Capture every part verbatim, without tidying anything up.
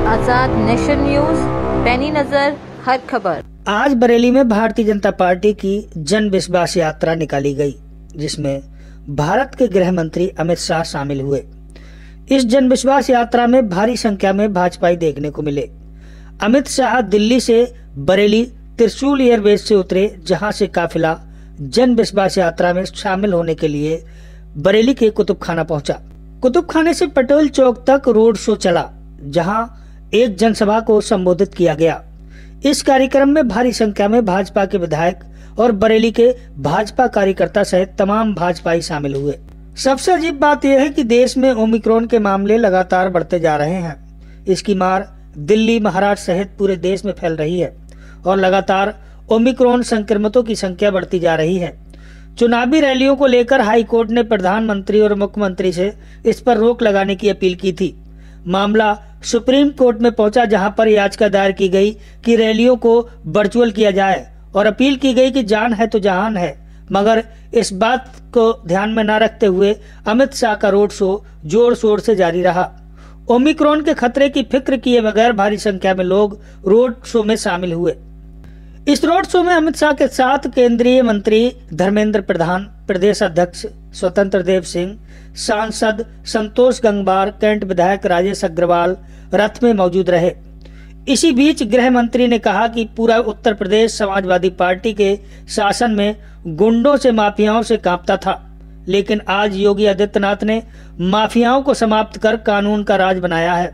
आजाद nation news, पैनी नजर हर खबर। आज बरेली में भारतीय जनता पार्टी की जन विश्वास यात्रा निकाली गई, जिसमें भारत के गृह मंत्री अमित शाह शामिल हुए। इस जन विश्वास यात्रा में भारी संख्या में भाजपाई देखने को मिले। अमित शाह दिल्ली से बरेली त्रिशूल एयरबेस से उतरे, जहां से काफिला जन विश्वास यात्रा में शामिल होने के लिए बरेली के कुतुब खाना पहुंचा। कुतुब खाने से पटेल चौक तक रोड शो चला, जहां एक जनसभा को संबोधित किया गया। इस कार्यक्रम में भारी संख्या में भाजपा के विधायक और बरेली के भाजपा कार्यकर्ता सहित तमाम भाजपाई शामिल हुए। सबसे अजीब बात यह है कि देश में ओमिक्रॉन के मामले लगातार बढ़ते जा रहे हैं। इसकी मार दिल्ली, महाराष्ट्र सहित पूरे देश में फैल रही है और लगातार ओमिक्रॉन संक्रमितों की संख्या बढ़ती जा रही है। चुनावी रैलियों को लेकर हाईकोर्ट ने प्रधानमंत्री और मुख्यमंत्री से इस पर रोक लगाने की अपील की थी। मामला सुप्रीम कोर्ट में पहुंचा, जहां पर याचिका दायर की गई कि रैलियों को वर्चुअल किया जाए और अपील की गई कि जान है तो जहान है। मगर इस बात को ध्यान में न रखते हुए अमित शाह का रोड शो जोर शोर से जारी रहा। ओमिक्रॉन के खतरे की फिक्र किए बगैर भारी संख्या में लोग रोड शो में शामिल हुए। इस रोड शो में अमित शाह के साथ केंद्रीय मंत्री धर्मेंद्र प्रधान, प्रदेश अध्यक्ष स्वतंत्र देव सिंह, सांसद संतोष गंगवार, कैंट विधायक राजेश अग्रवाल रथ में मौजूद रहे। इसी बीच गृह मंत्री ने कहा कि पूरा उत्तर प्रदेश समाजवादी पार्टी के शासन में गुंडों से, माफियाओं से कांपता था, लेकिन आज योगी आदित्यनाथ ने माफियाओं को समाप्त कर कानून का राज बनाया है।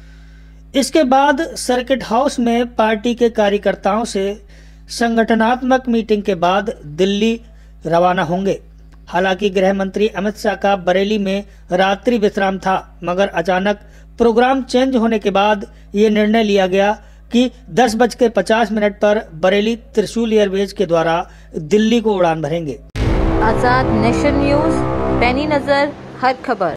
इसके बाद सर्किट हाउस में पार्टी के कार्यकर्ताओं से संगठनात्मक मीटिंग के बाद दिल्ली रवाना होंगे। हालांकि गृह मंत्री अमित शाह का बरेली में रात्रि विश्राम था, मगर अचानक प्रोग्राम चेंज होने के बाद ये निर्णय लिया गया कि दस बज के पचास मिनट पर बरेली त्रिशूल एयरबेस के द्वारा दिल्ली को उड़ान भरेंगे। आजाद नेशन न्यूज, पैनी नजर हर खबर।